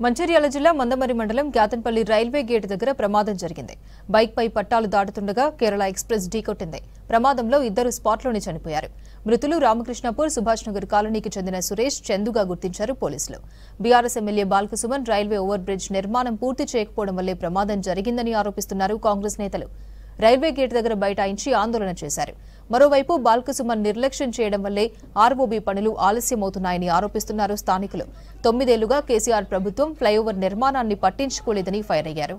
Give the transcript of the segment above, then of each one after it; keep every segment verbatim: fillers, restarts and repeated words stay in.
మంచిర్యాల జిల్లా మందమరి మండలం గ్యాతన్పల్లి railway gate దగ్గర ప్రమాదం జరిగింది. బైక్ పై పట్టాలు దాటుతుండగా కేరళ ఎక్స్ప్రెస్ ఢీకొట్టింది. ప్రమాదంలో ఇద్దరు స్పాట్లోనే చనిపోయారు. మృతులు రామకృష్ణపూర్ సుభాష్ నగర్ కాలనీకి చెందిన సురేష్, చందుగా గుర్తించారు పోలీసులు. BRS MLA Balka Suman railway over bridge నిర్మాణం పూర్తి చేయకపోవడం వల్లే ప్రమాదం జరిగిందని ఆరోపిస్తున్నారు కాంగ్రెస్ నేతలు. రైల్వే గేట్ దగ్గర బైఠాయించి ఆందోళన చేశారు. మరోవైపు బాల్కసుమన్ నిర్లక్ష్యం చేయడం వల్లే ఆర్ఓబీ పనులు ఆలస్యమవుతున్నాయని ఆరోపిస్తున్నారు స్థానికులు. తొమ్మిదేళ్లుగా కేసీఆర్ ప్రభుత్వం ఫ్లైఓవర్ నిర్మాణాన్ని పట్టించుకోలేదని ఫైర్ అయ్యారు.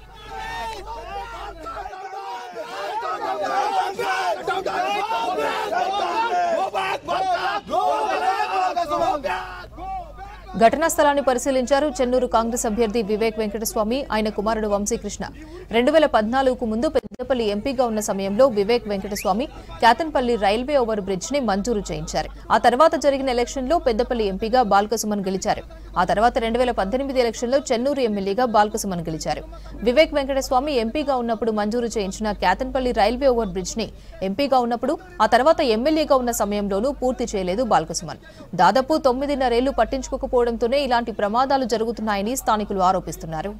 ఘటనా స్థలాన్ని పరిశీలించారు చెన్నూరు కాంగ్రెస్ అభ్యర్థి వివేక్ వెంకటస్వామి, ఆయన కుమారుడు వంశీకృష్ణ. రెండు వేల పద్నాలుగుకు ముందు పెద్దపల్లి ఎంపీగా ఉన్న సమయంలో Vivek Venkataswamy Kyathanpalli railway over bridge ని మంజూరు చేయించారు. ఆ తర్వాత జరిగిన ఎలక్షన్లో పెద్దపల్లి ఎంపీగా బాల్కసుమన్ గెలిచారు. ఆ తర్వాత రెండు వేల పద్దెనిమిది ఎలక్షన్లో చెన్నూరు ఎమ్మెల్యేగా బాల్కసుమన్ గెలిచారు. వివేక్ వెంకటస్వామి ఎంపీగా ఉన్నప్పుడు మంజూరు చేయించిన క్యాతన్పల్లి రైల్వే ఓవర్ బ్రిడ్జ్ ని ఎంపీగా ఉన్నప్పుడు, ఆ తర్వాత ఎమ్మెల్యేగా ఉన్న సమయంలోనూ పూర్తి చేయలేదు బాల్కసుమన్. దాదాపు తొమ్మిదిన్నరేళ్లు పట్టించుకోకపోవడంతోనే ఇలాంటి ప్రమాదాలు జరుగుతున్నాయని స్థానికులు ఆరోపిస్తున్నారు.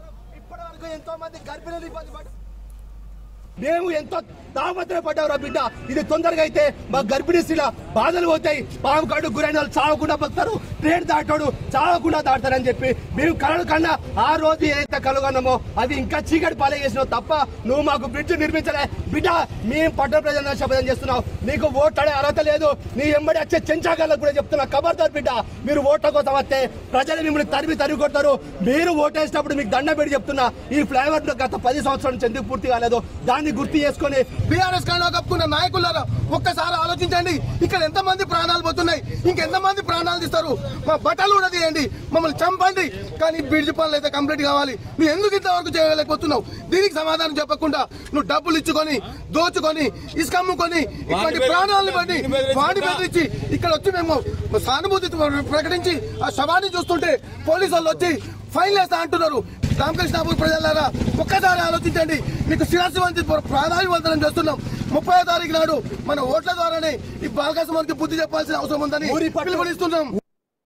మేము ఎంతో తాపత్రయ పడ్డావురా బిడ్డ, ఇది తొందరగా అయితే మా గర్భిణీ స్త్రీల బాధలు పోతాయి, పాము కాడు గురైన వాళ్ళు చావకుండా బతారు, ట్రైన్ దాటాడు చావకుండా దాడతారని చెప్పి మేము కలలు కన్నా ఆ రోజు ఏదైతే కలుగన్నామో అది ఇంకా చీకటి పాలే చేసినావు తప్ప నువ్వు మాకు బ్రిడ్జ్ నిర్మించలే బిడ్డ. మేము పట్టణ ప్రజలను శపథం చేస్తున్నావు, నీకు ఓట్లాడే అర్హత లేదు. నీ ఎంబడి వచ్చే చెంచాగాళ్ళకు కూడా చెప్తున్నా, ఖబర్దార్ బిడ్డ, మీరు ఓట్ల కోసం వస్తే ప్రజలు మిమ్మల్ని తరిమి తరిమి కొడతారు. మీరు ఓటేసినప్పుడు మీకు దండం పెట్టి చెప్తున్నా, ఈ ఫ్లైఓవర్ గత పది సంవత్సరాల నుంచి ఎందుకు పూర్తి కాలేదు దాన్ని గుర్తు చేసుకుని బీఆర్ఎస్ కాలంలో కప్పుకున్న నాయకులారా ఒక్కసారి ఆలోచించండి. ఇక్కడ ఎంత మంది ప్రాణాలు పోతున్నాయి, ఇంకెంత మంది ప్రాణాలు తీస్తారు. మా బట్టలు కూడా తీయండి, మమ్మల్ని చంపండి, కానీ బ్రిడ్జ్ పనులు అయితే కంప్లీట్ కావాలి. నువ్వు ఎందుకు ఇంతవరకు చేయలేకపోతున్నావు? దీనికి సమాధానం చెప్పకుండా నువ్వు డబ్బులు ఇచ్చుకొని దోచుకొని ఇసుక అమ్ముకొని ఇటువంటి ప్రాణాలను బట్టి వాడి బెదిరించి ఇక్కడ వచ్చి మేము సానుభూతి ప్రకటించి ఆ శవాన్ని చూస్తుంటే పోలీసు వాళ్ళు వచ్చి ఫైన్ వేస్తా అంటున్నారు. రామకృష్ణాపూర్ ప్రజలారా ఒక్కసారి ఆలోచించండి. మీకు శిరస్సు వంచి ప్రాధాన్యవంతనం చేస్తున్నాం. ముప్పై తారీఖు నాడు మన ఓట్ల ద్వారానే ఈ బాల్కసుమన్కి బుద్ధి చెప్పాల్సిన అవసరం ఉందని పిలుపునిస్తున్నాం.